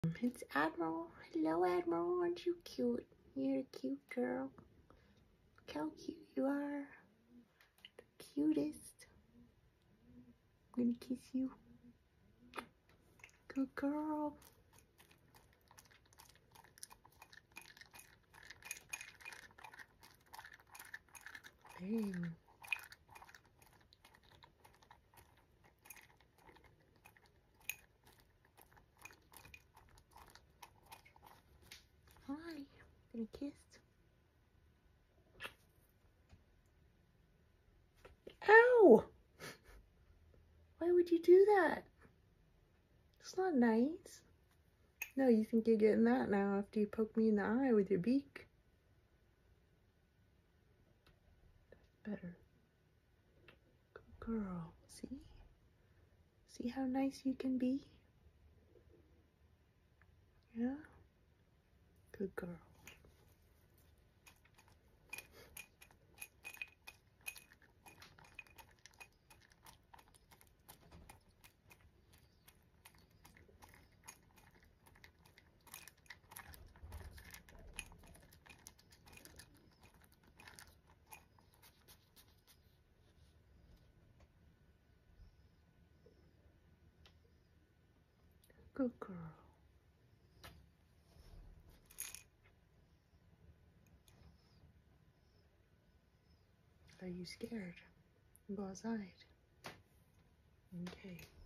It's Admiral. Hello, Admiral. Aren't you cute? You're a cute girl. Look how cute you are. The cutest. I'm gonna kiss you. Good girl. Dang. Hi. Gonna kiss. Ow! Why would you do that? It's not nice. No, you think you're getting that now after you poke me in the eye with your beak. That's better. Good girl. See? See how nice you can be? Yeah? Good girl. Good girl. Are you scared? Go outside. Okay.